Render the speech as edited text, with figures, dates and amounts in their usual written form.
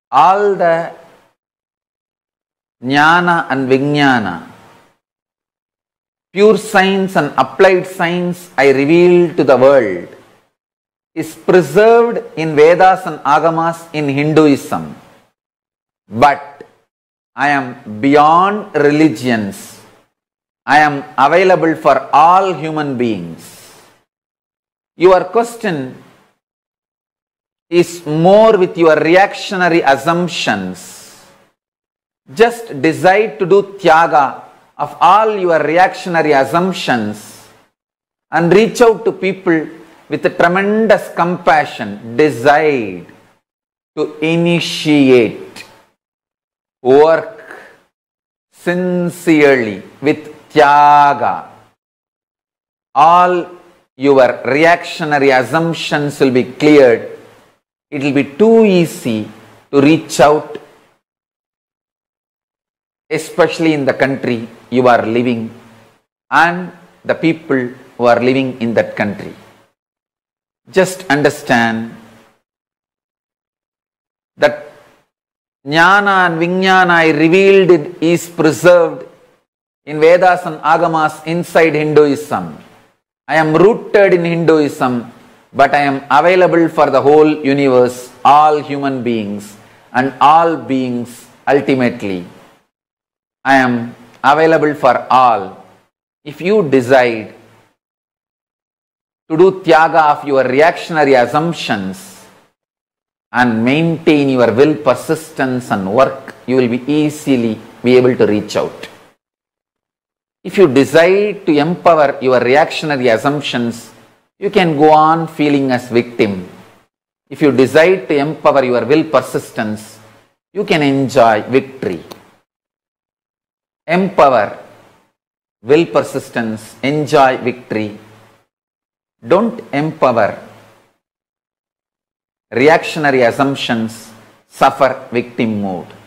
all the jnana and vijnana, pure science and applied science I reveal to the world, is preserved in Vedas and Agamas in Hinduism. But I am beyond religions. I am available for all human beings. Your question is more with your reactionary assumptions. Just decide to do tyaga of all your reactionary assumptions and reach out to people with a tremendous compassion. Decide to initiate work sincerely with tyaga. All your reactionary assumptions will be cleared. It will be too easy to reach out, especially in the country you are living and the people who are living in that country. Just understand that jnana and vijnana I revealed is preserved in Vedas and Agamas inside Hinduism. I am rooted in Hinduism, but I am available for the whole universe, all human beings and all beings ultimately. I am available for all. If you decide to do tyaga of your reactionary assumptions and maintain your will, persistence and work, you will be easily be able to reach out. If you decide to empower your reactionary assumptions, you can go on feeling as victim. If you decide to empower your will, persistence, you can enjoy victory. Empower will, persistence, enjoy victory. Don't empower reactionary assumptions, suffer victim mode.